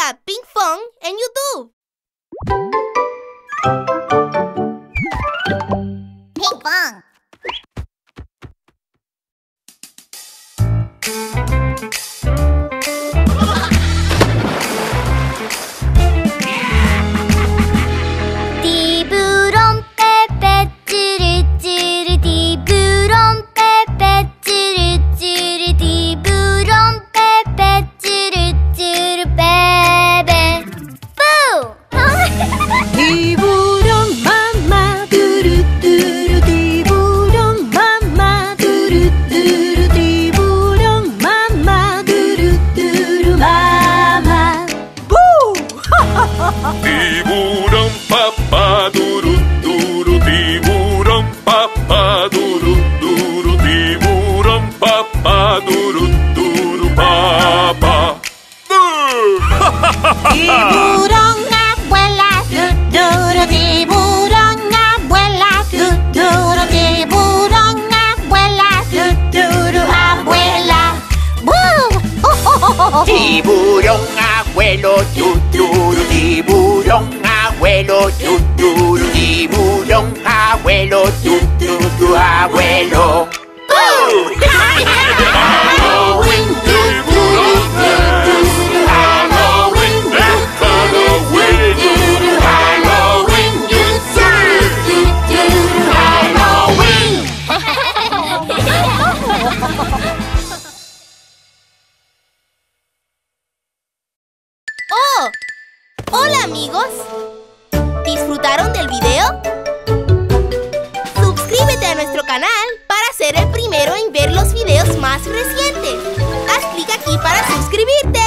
Busca Pink Fun en YouTube. Pink Fun. 디브롬 빼빼 찌르찌르 디브롬 빼빼 찌르찌르 디브롬 빼빼 찌르찌르 빼빼 뿌! 디부령 맘마 두루두루 디부령 맘마 두루두루 디부령 맘마 두루두루 마마 부! Tiburón papá duru duru, tiburón papá duru duru, tiburón papá duru duru papá. 디부령 아부ela 두두루 디부령 아부ela 두두루 디부령 아부ela 두두루 아부ela 부! Tiburón abuelo tuturu, tiburón abuelo tuturu, tiburón abuelo tuturu, abuelo. Halloween, tiburón, Halloween, Halloween, Halloween, ¡Oh! ¡Hola, amigos! ¿Disfrutaron del video? Suscríbete a nuestro canal para ser el primero en ver los videos más recientes. Haz clic aquí para suscribirte.